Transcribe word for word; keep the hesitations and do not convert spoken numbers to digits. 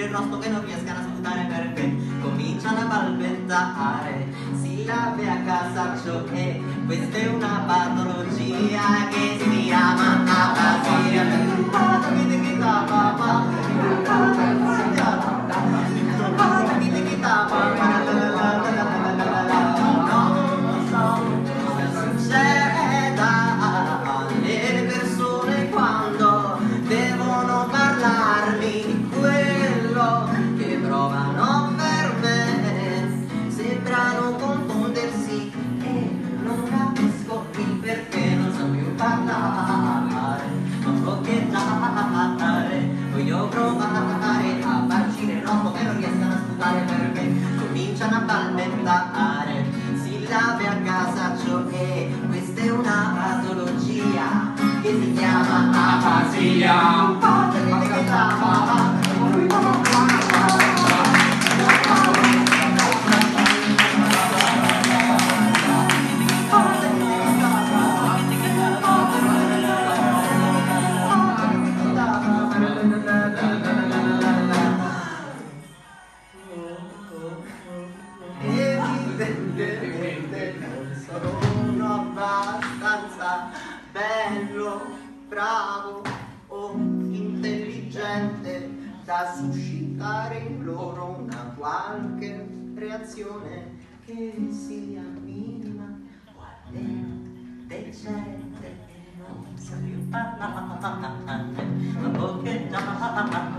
il rostro che non riescano a sputare perché cominciano a balbettare sillabe a casaccio e questa è una patologia che si chiama afasia. Voglio provare a farci il rotto che non riescano a sputare perché cominciano a balbettare sillabe a casaccio e questa è una patologia che si chiama afasia. Evidentemente non sono abbastanza bello, bravo o intelligente da suscitare in loro una qualche reazione che sia minima o almeno decente e non so più parlare, ma che già